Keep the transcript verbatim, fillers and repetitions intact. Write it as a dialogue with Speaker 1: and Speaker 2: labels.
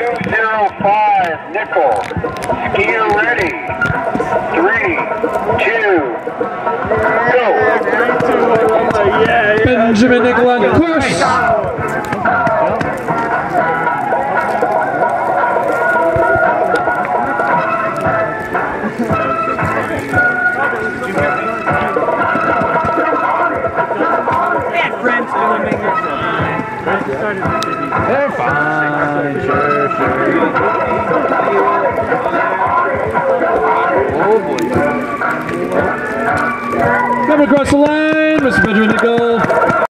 Speaker 1: two zero five, nickel. Skier ready. Three, two, go.
Speaker 2: Benjamin Nickel on course. They're fine. Sure, sure. Oh boy. Coming across the line, Mister Benjamin Nickel.